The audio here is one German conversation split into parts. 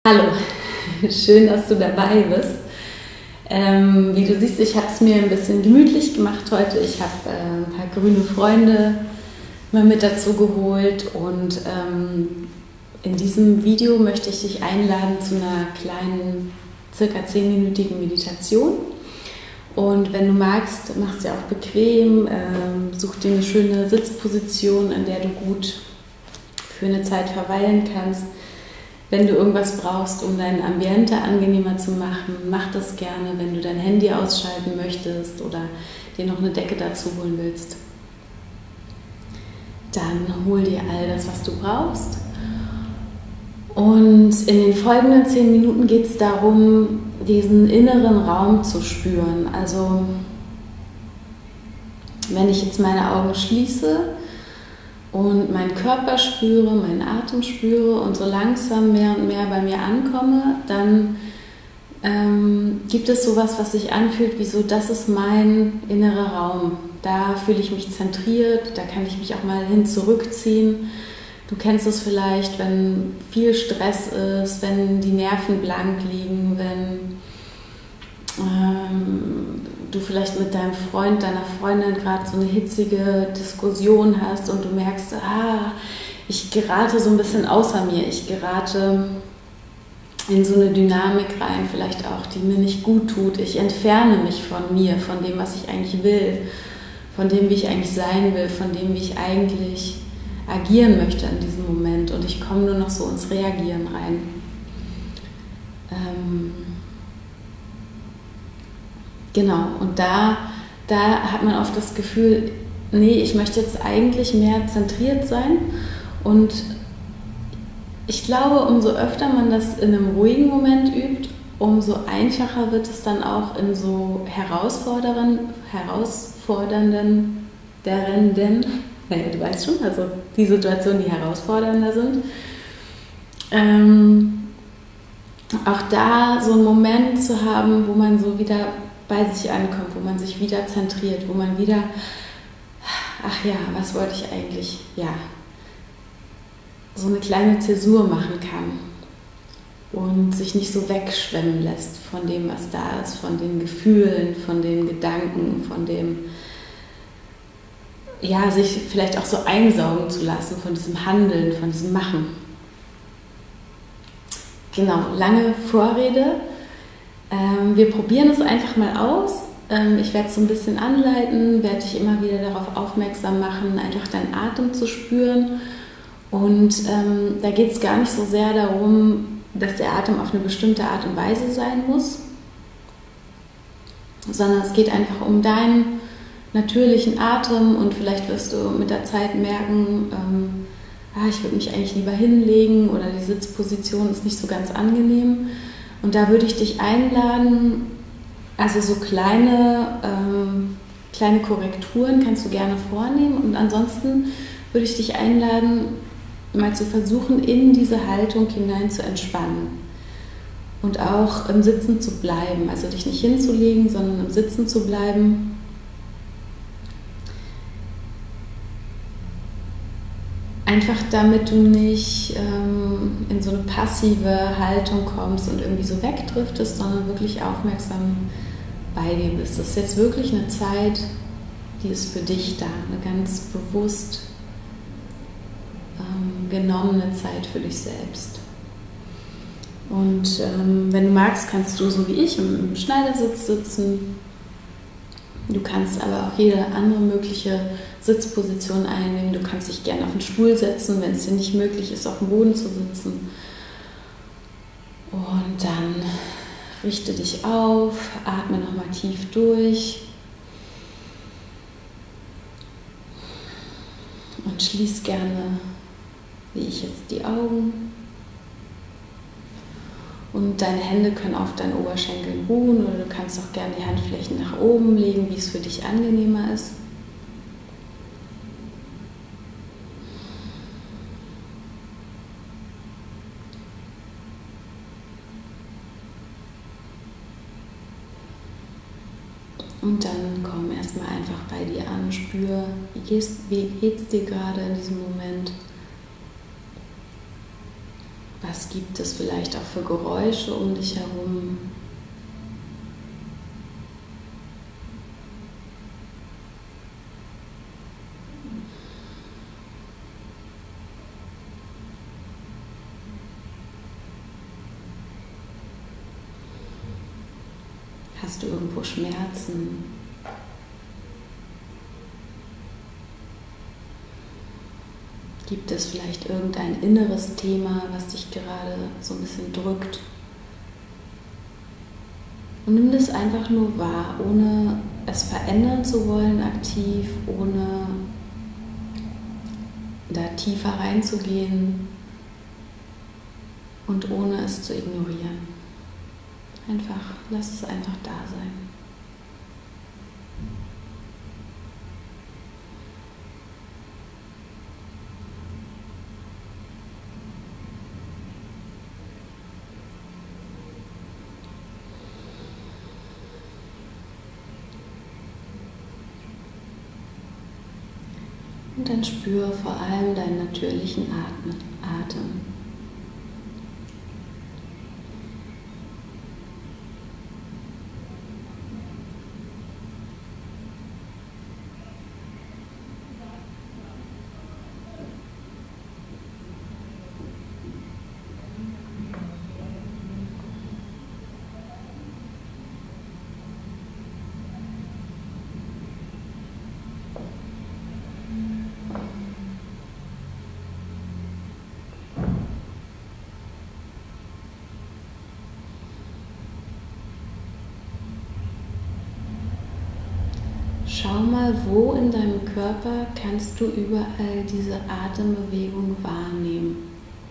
Hallo, schön, dass du dabei bist. Wie du siehst, ich habe es mir ein bisschen gemütlich gemacht heute. Ich habe ein paar grüne Freunde mal mit dazu geholt und in diesem Video möchte ich dich einladen zu einer kleinen, circa 10-minütigen Meditation. Und wenn du magst, mach es dir auch bequem, such dir eine schöne Sitzposition, in der du gut für eine Zeit verweilen kannst. Wenn du irgendwas brauchst, um dein Ambiente angenehmer zu machen, mach das gerne. Wenn du dein Handy ausschalten möchtest oder dir noch eine Decke dazu holen willst, dann hol dir all das, was du brauchst. Und in den folgenden 10 Minuten geht es darum, diesen inneren Raum zu spüren. Also, wenn ich jetzt meine Augen schließe und meinen Körper spüre, meinen Atem spüre und so langsam mehr und mehr bei mir ankomme, dann gibt es sowas, was sich anfühlt, wie so, das ist mein innerer Raum. Da fühle ich mich zentriert, da kann ich mich auch mal hin zurückziehen. Du kennst es vielleicht, wenn viel Stress ist, wenn die Nerven blank liegen, wenn du vielleicht mit deinem Freund, deiner Freundin gerade so eine hitzige Diskussion hast und du merkst, ich gerate so ein bisschen außer mir, ich gerate in so eine Dynamik rein, vielleicht auch, die mir nicht gut tut. Ich entferne mich von mir, von dem, was ich eigentlich will, von dem, wie ich eigentlich sein will, von dem, wie ich eigentlich agieren möchte in diesem Moment, und ich komme nur noch so ins Reagieren rein. Genau, und da hat man oft das Gefühl, nee, ich möchte jetzt eigentlich mehr zentriert sein, und ich glaube, umso öfter man das in einem ruhigen Moment übt, umso einfacher wird es dann auch in so herausfordernden, naja, du weißt schon, also die Situationen, die herausfordernder sind, auch da so einen Moment zu haben, wo man so wieder bei sich ankommt, wo man sich wieder zentriert, wo man wieder, ach ja, was wollte ich eigentlich, ja, so eine kleine Zäsur machen kann und sich nicht so wegschwemmen lässt von dem, was da ist, von den Gefühlen, von den Gedanken, von dem, ja, sich vielleicht auch so einsaugen zu lassen von diesem Handeln, von diesem Machen. Genau, lange Vorrede. Wir probieren es einfach mal aus. Ich werde es so ein bisschen anleiten, werde dich immer wieder darauf aufmerksam machen, einfach deinen Atem zu spüren. Und da geht es gar nicht so sehr darum, dass der Atem auf eine bestimmte Art und Weise sein muss, sondern es geht einfach um deinen natürlichen Atem, und vielleicht wirst du mit der Zeit merken, ich würde mich eigentlich lieber hinlegen oder die Sitzposition ist nicht so ganz angenehm. Und da würde ich dich einladen, also so kleine Korrekturen kannst du gerne vornehmen, und ansonsten würde ich dich einladen, mal zu versuchen, in diese Haltung hinein zu entspannen und auch im Sitzen zu bleiben, also dich nicht hinzulegen, sondern im Sitzen zu bleiben. Einfach damit du nicht in so eine passive Haltung kommst und irgendwie so wegdriftest, sondern wirklich aufmerksam bei dir bist. Das ist jetzt wirklich eine Zeit, die ist für dich da, eine ganz bewusst genommene Zeit für dich selbst. Und wenn du magst, kannst du so wie ich im Schneidersitz sitzen. Du kannst aber auch jede andere mögliche Sitzposition einnehmen. Du kannst dich gerne auf den Stuhl setzen, wenn es dir nicht möglich ist, auf dem Boden zu sitzen. Und dann richte dich auf, atme nochmal tief durch und schließ gerne, wie ich jetzt, die Augen. Und deine Hände können auf deinen Oberschenkeln ruhen, oder du kannst auch gerne die Handflächen nach oben legen, wie es für dich angenehmer ist. Und dann komm erstmal einfach bei dir an, spür, wie geht's dir gerade in diesem Moment. Was gibt es vielleicht auch für Geräusche um dich herum? Hast du irgendwo Schmerzen? Gibt es vielleicht irgendein inneres Thema, was dich gerade so ein bisschen drückt? Und nimm das einfach nur wahr, ohne es verändern zu wollen, aktiv, ohne da tiefer reinzugehen und ohne es zu ignorieren. Einfach, lass es einfach da sein. Und dann spüre vor allem deinen natürlichen Atem. Schau mal, wo in deinem Körper kannst du überall diese Atembewegung wahrnehmen.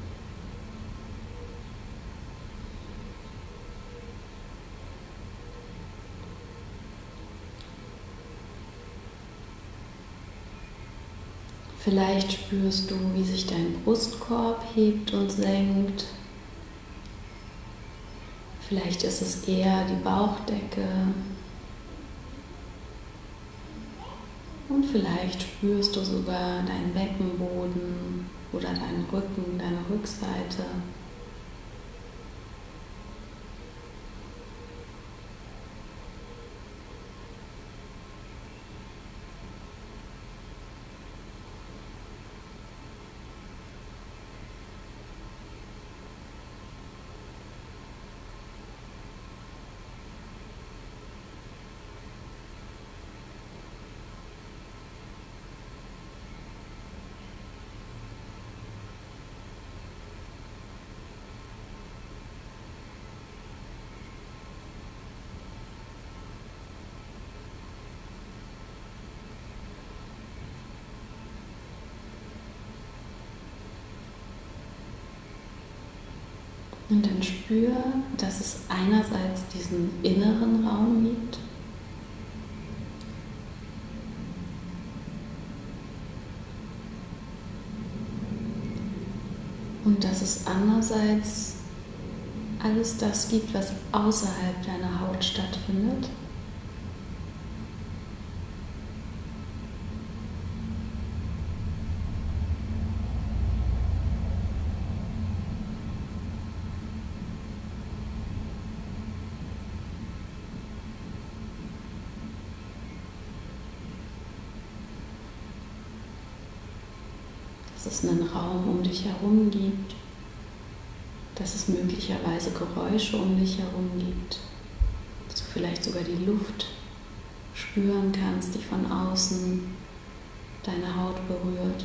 Vielleicht spürst du, wie sich dein Brustkorb hebt und senkt. Vielleicht ist es eher die Bauchdecke. Und vielleicht spürst du sogar deinen Beckenboden oder deinen Rücken, deine Rückseite. Und dann spür, dass es einerseits diesen inneren Raum gibt und dass es andererseits alles das gibt, was außerhalb deiner Haut stattfindet. Dass es einen Raum um dich herum gibt, dass es möglicherweise Geräusche um dich herum gibt, dass du vielleicht sogar die Luft spüren kannst, die von außen deine Haut berührt.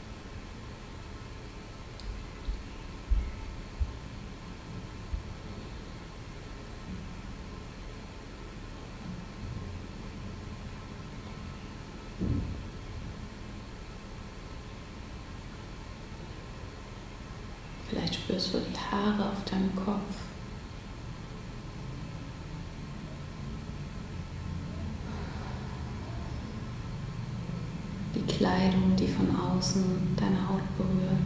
Vielleicht spürst du die Haare auf deinem Kopf. Die Kleidung, die von außen deine Haut berührt.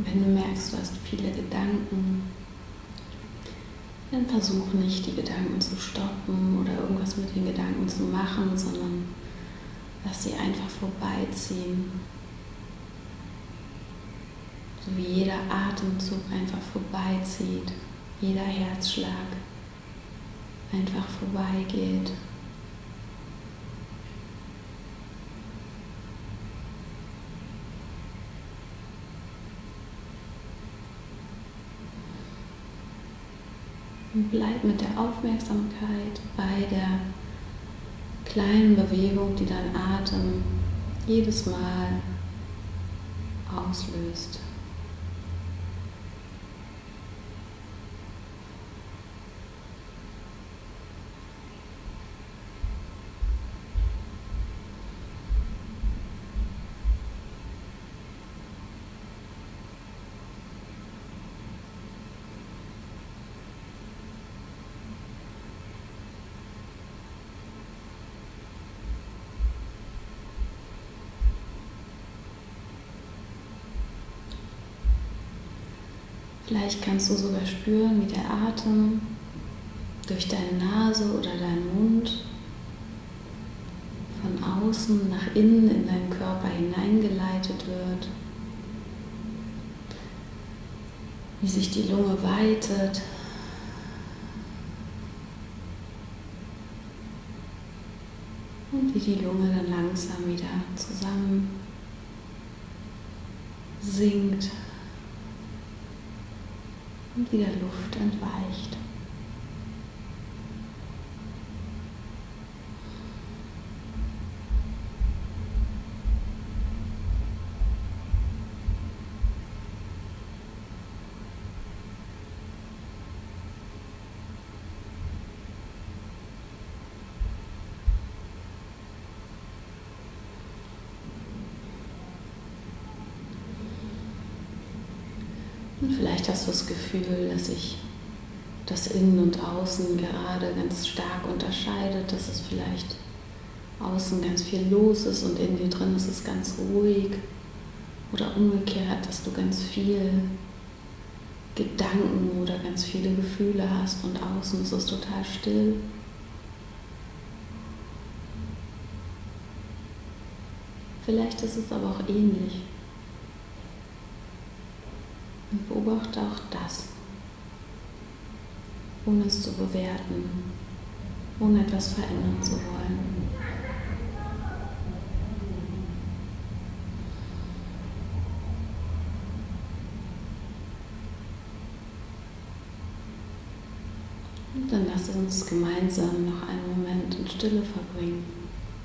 Wenn du merkst, du hast viele Gedanken, dann versuch nicht, die Gedanken zu stoppen oder irgendwas mit den Gedanken zu machen, sondern lass sie einfach vorbeiziehen. So wie jeder Atemzug einfach vorbeizieht, jeder Herzschlag einfach vorbeigeht. Und bleib mit der Aufmerksamkeit bei der kleinen Bewegung, die dein Atem jedes Mal auslöst. Vielleicht kannst du sogar spüren, wie der Atem durch deine Nase oder deinen Mund von außen nach innen in deinen Körper hineingeleitet wird, wie sich die Lunge weitet und wie die Lunge dann langsam wieder zusammen sinkt und wieder Luft entweicht. Und vielleicht hast du das Gefühl, dass sich das Innen und Außen gerade ganz stark unterscheidet, dass es vielleicht außen ganz viel los ist und in dir drin ist es ganz ruhig. Oder umgekehrt, dass du ganz viel Gedanken oder ganz viele Gefühle hast und außen ist es total still. Vielleicht ist es aber auch ähnlich. Und beobachte auch das, ohne es zu bewerten, ohne etwas verändern zu wollen. Und dann lass uns gemeinsam noch einen Moment in Stille verbringen.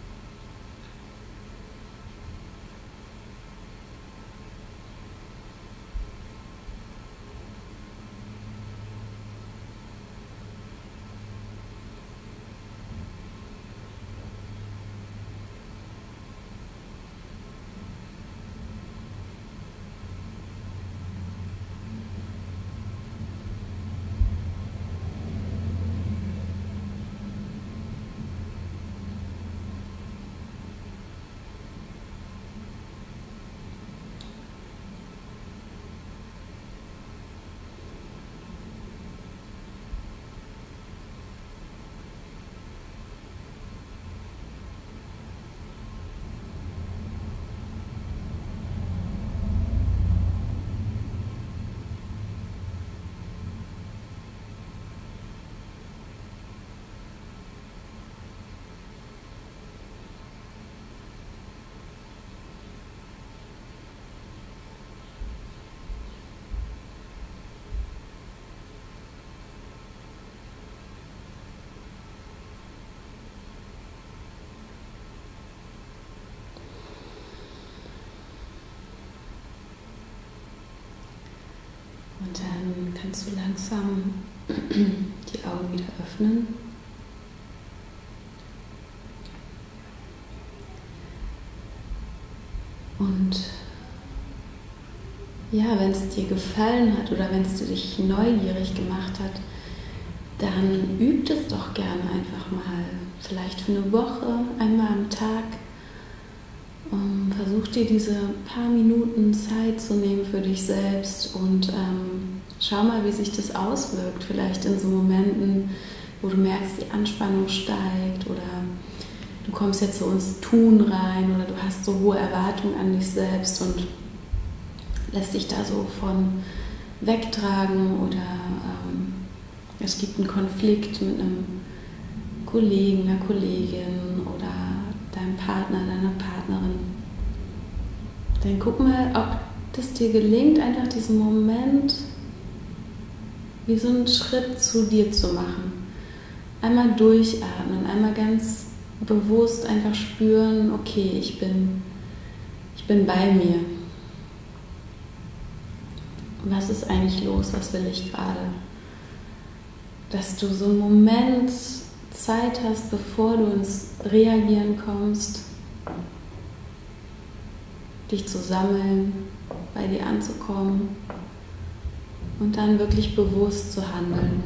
Und dann kannst du langsam die Augen wieder öffnen. Und ja, wenn es dir gefallen hat oder wenn es dich neugierig gemacht hat, dann übt es doch gerne einfach mal, vielleicht für eine Woche, einmal am Tag. versuch dir diese paar Minuten Zeit zu nehmen für dich selbst und schau mal, wie sich das auswirkt. Vielleicht in so Momenten, wo du merkst, die Anspannung steigt oder du kommst jetzt so ins Tun rein oder du hast so hohe Erwartungen an dich selbst und lässt dich da so von wegtragen oder es gibt einen Konflikt mit einem Kollegen, einer Kollegin oder deinem Partner, deiner Partnerin. Dann guck mal, ob das dir gelingt, einfach diesen Moment wie so einen Schritt zu dir zu machen. Einmal durchatmen, einmal ganz bewusst einfach spüren, okay, ich bin bei mir. Was ist eigentlich los? Was will ich gerade? Dass du so einen Moment Zeit hast, bevor du ins Reagieren kommst, dich zu sammeln, bei dir anzukommen und dann wirklich bewusst zu handeln.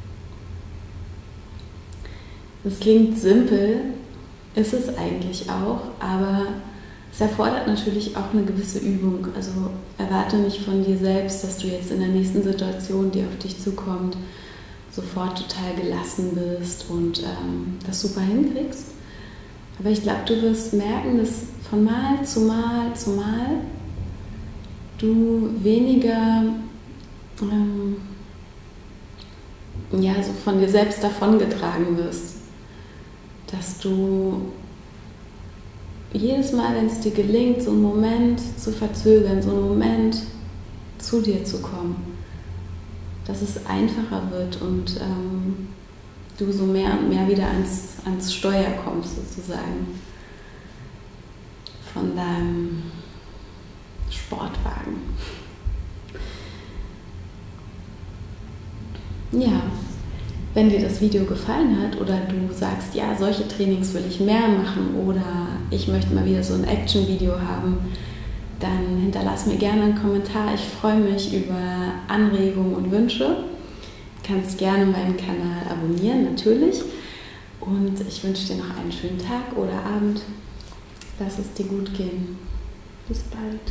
Das klingt simpel, ist es eigentlich auch, aber es erfordert natürlich auch eine gewisse Übung. Also erwarte nicht von dir selbst, dass du jetzt in der nächsten Situation, die auf dich zukommt, sofort total gelassen bist und das super hinkriegst. Aber ich glaube, du wirst merken, dass von Mal zu Mal zu Mal du weniger so von dir selbst davongetragen wirst. Dass du jedes Mal, wenn es dir gelingt, so einen Moment zu verzögern, so einen Moment zu dir zu kommen, dass es einfacher wird und du so mehr und mehr wieder ans Steuer kommst, sozusagen, von deinem Sportwagen. Ja, wenn dir das Video gefallen hat oder du sagst, ja, solche Trainings will ich mehr machen oder ich möchte mal wieder so ein Action-Video haben, dann hinterlass mir gerne einen Kommentar. Ich freue mich über Anregungen und Wünsche. Du kannst gerne meinen Kanal abonnieren, natürlich. Und ich wünsche dir noch einen schönen Tag oder Abend. Lass es dir gut gehen. Bis bald.